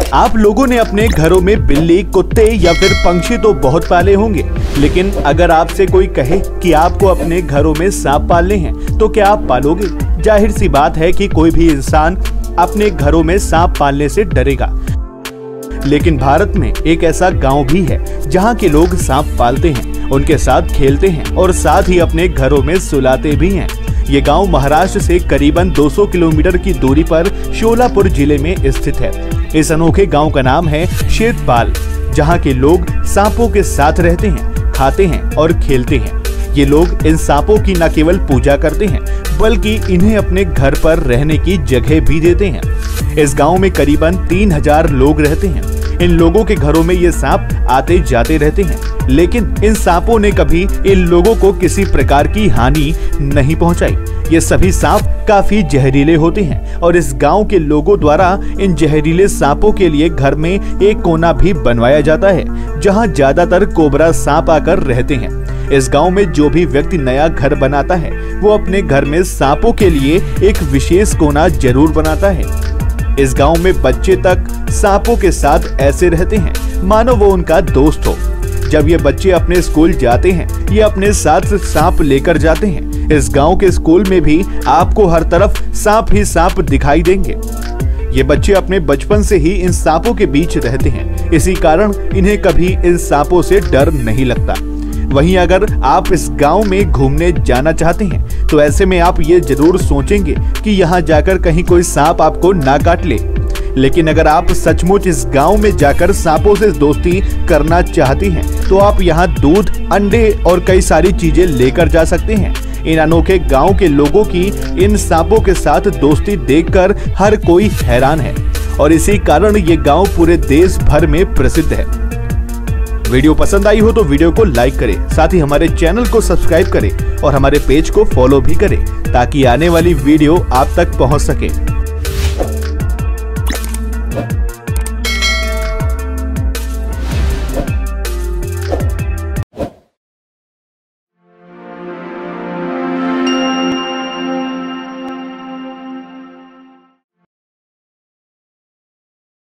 आप लोगों ने अपने घरों में बिल्ली, कुत्ते या फिर पंछी तो बहुत पाले होंगे, लेकिन अगर आपसे कोई कहे कि आपको अपने घरों में सांप पालने हैं तो क्या आप पालोगे? जाहिर सी बात है कि कोई भी इंसान अपने घरों में सांप पालने से डरेगा। लेकिन भारत में एक ऐसा गांव भी है जहां के लोग सांप पालते हैं, उनके साथ खेलते हैं और साथ ही अपने घरों में सुलाते भी हैं। ये गांव महाराष्ट्र से करीबन 200 किलोमीटर की दूरी पर शोलापुर जिले में स्थित है। इस अनोखे गांव का नाम है शेतपाल, जहां के लोग सांपों के साथ रहते हैं, खाते हैं और खेलते हैं। ये लोग इन सांपों की न केवल पूजा करते हैं बल्कि इन्हें अपने घर पर रहने की जगह भी देते हैं। इस गांव में करीबन 3000 लोग रहते हैं। इन लोगों के घरों में ये सांप आते जाते रहते हैं, लेकिन इन सांपों ने कभी इन लोगों को किसी प्रकार की हानि नहीं पहुंचाई। ये सभी सांप काफी जहरीले होते हैं और इस गांव के लोगों द्वारा इन जहरीले सांपों के लिए घर में एक कोना भी बनवाया जाता है, जहां ज्यादातर कोबरा सांप आकर रहते हैं। इस गांव में जो भी व्यक्ति नया घर बनाता है वो अपने घर में सांपों के लिए एक विशेष कोना जरूर बनाता है। इस गांव में बच्चे तक सांपों के साथ ऐसे रहते हैं मानो वो उनका दोस्त हो। जब ये बच्चे अपने स्कूल जाते हैं ये अपने साथ सांप लेकर जाते हैं। इस गांव के स्कूल में भी आपको हर तरफ सांप ही सांप दिखाई देंगे। ये बच्चे अपने बचपन से ही इन सांपों के बीच रहते हैं, इसी कारण इन्हें कभी इन सांपों से डर नहीं लगता। वहीं अगर आप इस गांव में घूमने जाना चाहते हैं तो ऐसे में आप ये जरूर सोचेंगे कि यहाँ जाकर कहीं कोई सांप आपको ना काट ले। लेकिन अगर आप सचमुच इस गांव में जाकर सांपों से दोस्ती करना चाहते हैं तो आप यहाँ दूध, अंडे और कई सारी चीजें लेकर जा सकते हैं। इन अनोखे गांव के लोगों की इन सांपों के साथ दोस्ती देखकर हर कोई हैरान है और इसी कारण ये गांव पूरे देश भर में प्रसिद्ध है। वीडियो पसंद आई हो तो वीडियो को लाइक करें, साथ ही हमारे चैनल को सब्सक्राइब करें और हमारे पेज को फॉलो भी करें ताकि आने वाली वीडियो आप तक पहुंच सके।